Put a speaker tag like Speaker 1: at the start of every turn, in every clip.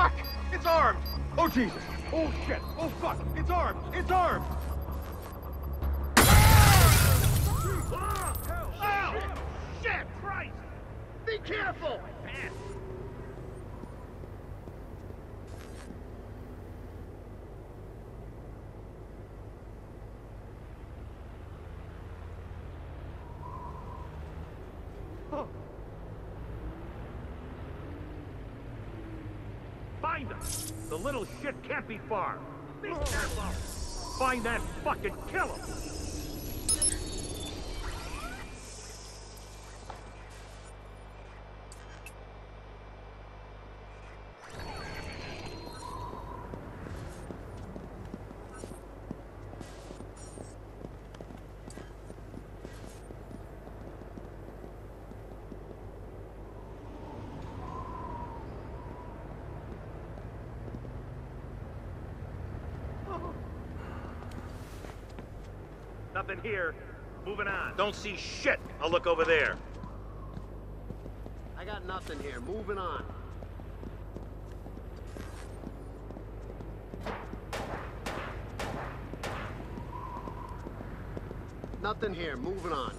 Speaker 1: Fuck! It's armed! Oh, Jesus! Oh, shit! Oh, fuck! It's armed! It's armed! Oh! Shit! Christ! Be careful! Find him! The little shit can't be far! Be careful! Find that fucking kill him! Nothing here. Moving on. Don't see shit. I'll look over there.
Speaker 2: I got nothing here. Moving on. Nothing here. Moving on.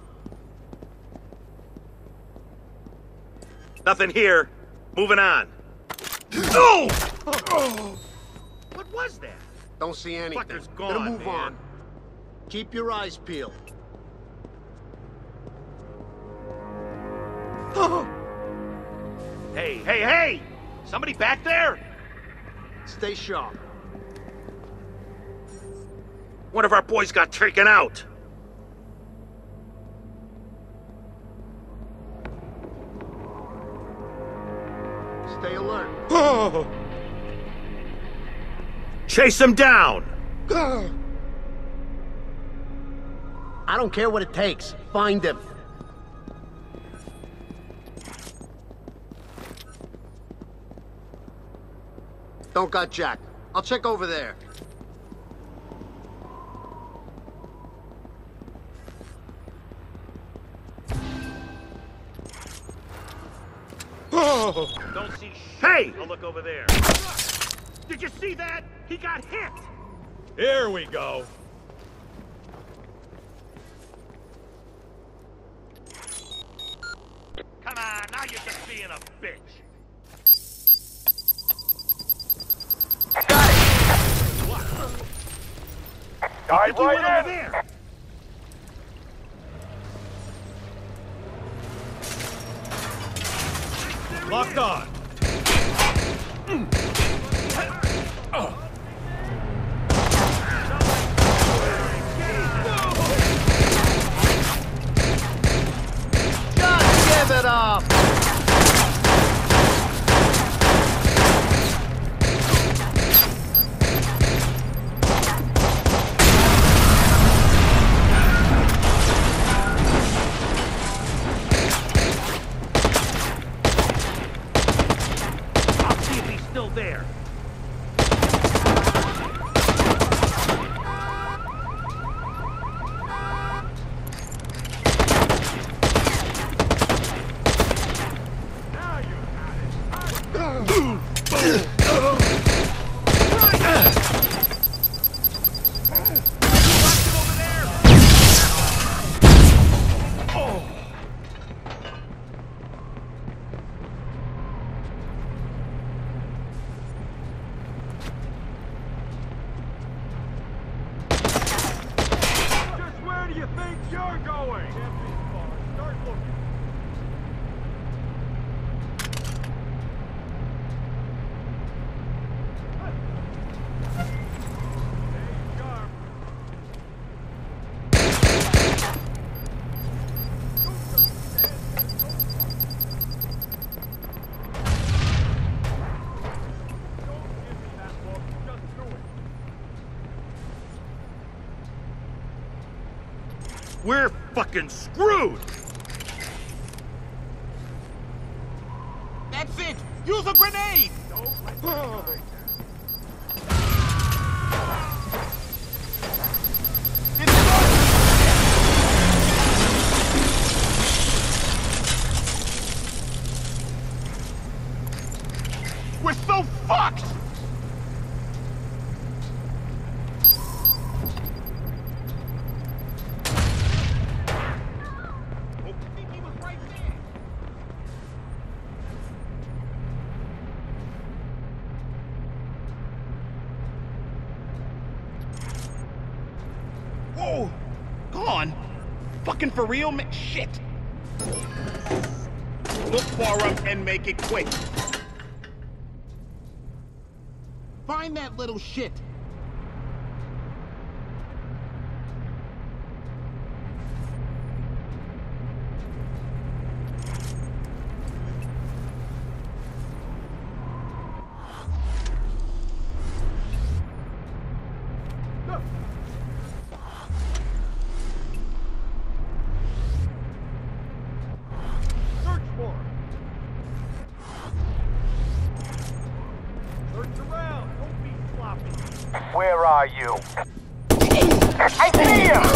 Speaker 1: Nothing here. Moving on. No! What was that?
Speaker 2: Don't see anything.
Speaker 1: Fucker's gone,
Speaker 2: Gonna move
Speaker 1: man.
Speaker 2: on. Keep your eyes peeled.
Speaker 1: Hey, hey, hey! Somebody back there?
Speaker 2: Stay sharp.
Speaker 1: One of our boys got taken out.
Speaker 2: Stay alert.
Speaker 1: Chase him down!
Speaker 2: I don't care what it takes. Find him. Don't got Jack. I'll check over there.
Speaker 1: Don't see shit. Hey! I'll look over there. Did you see that? He got hit! Here we go. Come on, now you're just being a bitch.
Speaker 3: Got it!
Speaker 1: What?
Speaker 3: Dive
Speaker 1: Over
Speaker 3: right in!
Speaker 1: there. Locked on.
Speaker 2: Just give it up!
Speaker 1: I'll see if he's still there. We're fucking screwed!
Speaker 4: That's it! Use a grenade! We're so fucked! fucking for real, man? Shit! Look far up and make it quick. Find that little shit.
Speaker 1: Where are you? I see you!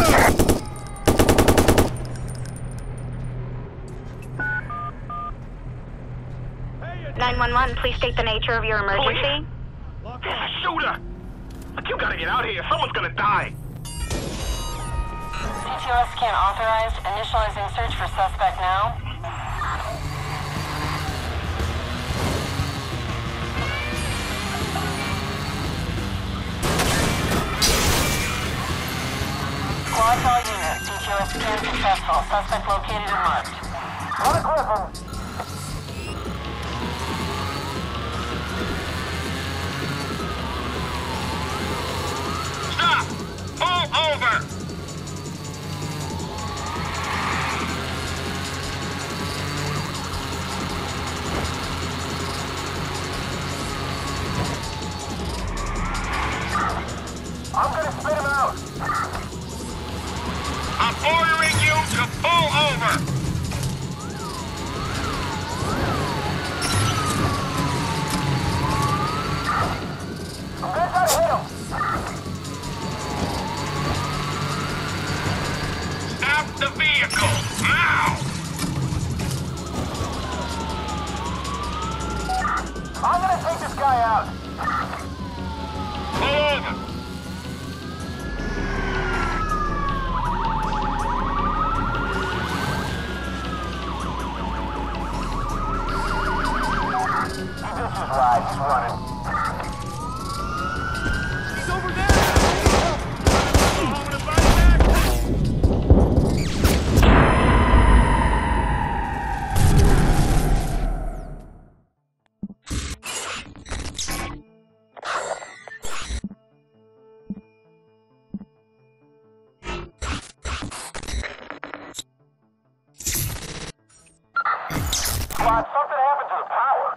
Speaker 3: 911, please state the nature of your emergency.
Speaker 1: There's a shooter! Look, you gotta get out of here. Someone's gonna die.
Speaker 5: CTOS scan authorized. Initializing search for suspect now. Squad all units. CTOS scan successful. Suspect located and marked.
Speaker 1: On a Griffin. Stop! Pull over! I'm gonna spit him out! I'm ordering you to pull over! I'm gonna try to hit him! Stop the vehicle! Now! I'm gonna take this guy out! Pull over! Right, he's running. He's over there! I'm gonna fight back! Squad, something happened to the power.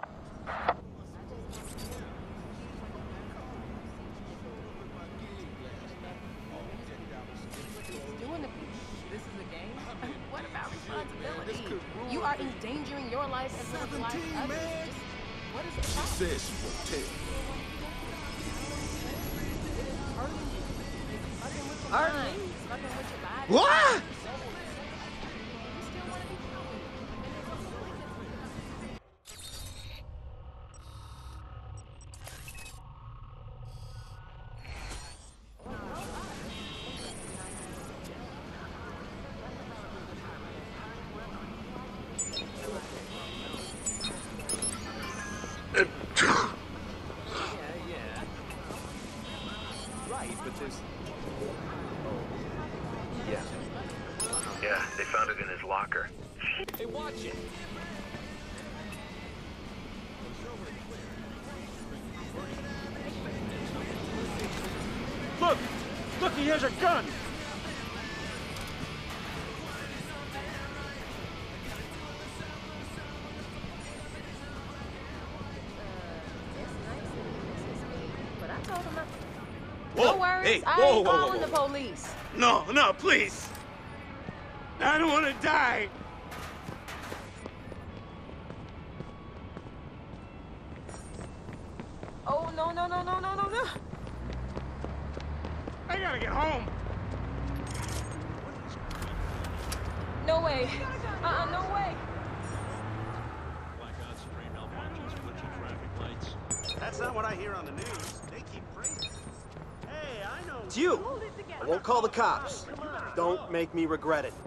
Speaker 6: This is a game? What about responsibility? You are endangering your life as well as life of others. What is the problem?
Speaker 4: She says she won't tell.
Speaker 6: Fucking with your mind. Fucking with your body.
Speaker 2: What?
Speaker 6: You still want to be fucking.
Speaker 1: Right, but there's... Yeah. Yeah, they found it in his locker.
Speaker 4: Hey, watch it.
Speaker 1: Look! Look, he has a gun!
Speaker 6: No worries,
Speaker 4: Hey,
Speaker 6: I
Speaker 4: whoa,
Speaker 6: ain't
Speaker 4: whoa, whoa,
Speaker 6: calling
Speaker 4: whoa.
Speaker 6: the police.
Speaker 4: No, no, please. I don't want to die.
Speaker 6: Oh, no, no, no, no, no, no, no.
Speaker 4: I gotta get home.
Speaker 6: No way. No way.
Speaker 2: That's not what I hear on the news. They keep praising. Hey, I know. It's you. I won't call the cops. Don't make me regret it.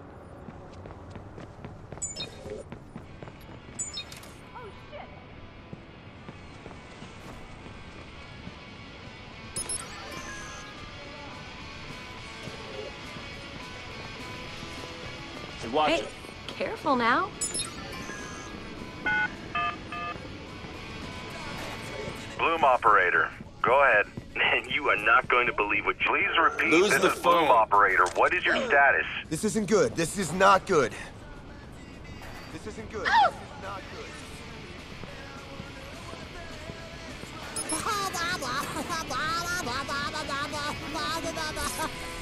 Speaker 4: watching.
Speaker 6: Hey, careful now.
Speaker 7: Bloom operator, go ahead. And you are not going to believe what. Please repeat.
Speaker 2: Lose
Speaker 7: This
Speaker 2: the
Speaker 7: is Bloom
Speaker 2: phone.
Speaker 7: operator. What is your status?
Speaker 2: This isn't good. This is not good. This isn't good.
Speaker 6: Oh!
Speaker 2: This is not good.
Speaker 8: Blah, blah, blah, blah, blah, blah, blah, blah, blah, blah, blah, blah, blah, blah.